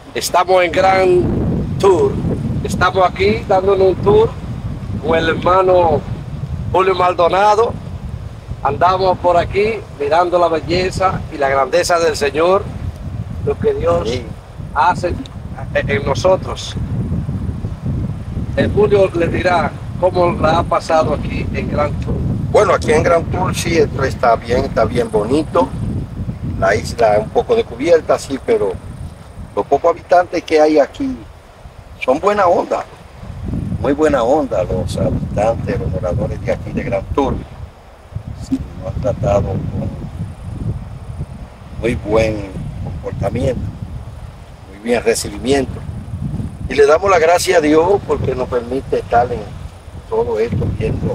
Estamos en Gran Tour. Estamos aquí dándonos un tour con el hermano Julio Maldonado. Andamos por aquí mirando la belleza y la grandeza del Señor, lo que Dios hace en nosotros. El Julio le dirá cómo la ha pasado aquí en Gran Tour. Bueno, aquí en Gran Tour sí, esto está bien bonito. La isla un poco descubierta, sí, pero los pocos habitantes que hay aquí son buena onda, muy buena onda los habitantes, los moradores de aquí de Gran Tour. Sí, nos han tratado con muy buen comportamiento, muy bien recibimiento. Y le damos la gracia a Dios porque nos permite estar en todo esto viendo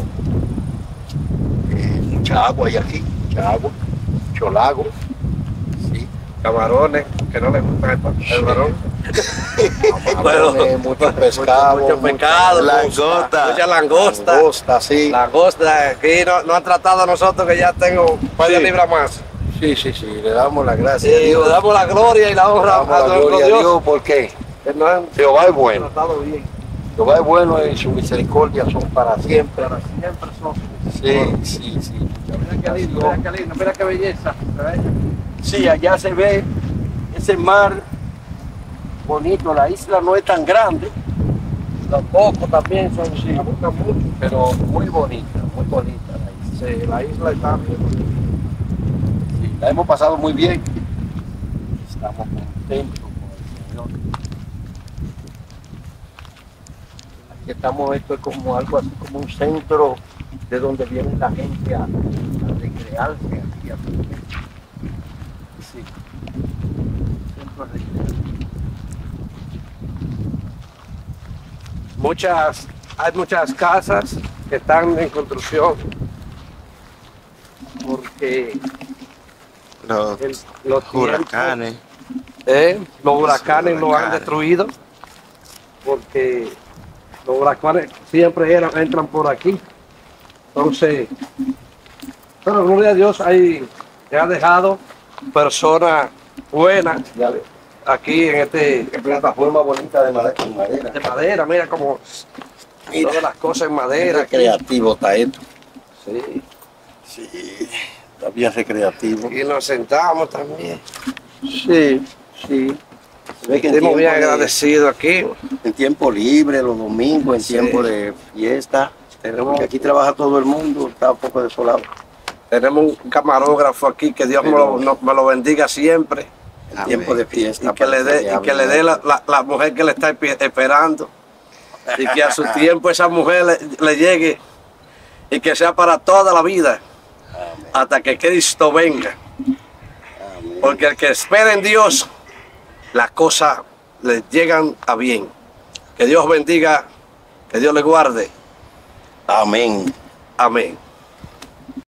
mucha agua hay aquí, mucha agua, mucho lago. Sí. Camarones, que no le gustan el varón. Camarones, mucho pescado, mucho pescado, langosta, mucha langosta. Langosta, sí. Langosta, aquí no han tratado a nosotros que ya tengo un par de libras más. Sí, le damos la gracia a Y Dios. le damos la gloria y la honra a nuestro Dios. Porque Nos Jehová es bueno. tratado bien. Jehová es bueno y su misericordia son para siempre. Para siempre son. Sí. Mira qué lindo, mira qué belleza. Sí, allá se ve ese mar bonito. La isla no es tan grande. Tampoco también son Mucho, pero muy bonita la isla. Sí, la isla está bien. Sí, la hemos pasado muy bien. Estamos contentos con el Señor. Aquí estamos, esto es como algo así como un centro de donde viene la gente a recrearse aquí a sí. Centro recreativo. Hay muchas casas que están en construcción porque los huracanes. los huracanes los han destruido porque los huracanes siempre entran por aquí. Entonces, pero gloria a Dios, que ha dejado personas buenas aquí en esta Plataforma bonita de madera. de madera. Mira como todas las cosas en madera. Recreativo está esto. Sí. Sí, está bien recreativo. Y nos sentamos también. Sí. Se ve que Estamos bien agradecidos aquí. en tiempo libre, los domingos, en Sí. tiempo de fiesta. Porque aquí trabaja todo el mundo, está un poco desolado. Tenemos un camarógrafo aquí, que Dios me lo bendiga siempre. En tiempo de fiesta. Y que le dé la mujer que le está esperando. Y que a su tiempo esa mujer le llegue. Y que sea para toda la vida. Amén. Hasta que Cristo venga. Amén. Porque el que espera en Dios, las cosas le llegan a bien. Que Dios bendiga, que Dios le guarde. Amén. Amén.